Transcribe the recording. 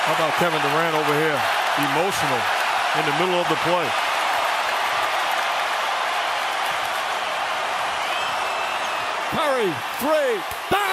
How about Kevin Durant over here? Emotional in the middle of the play. Curry, three, bang!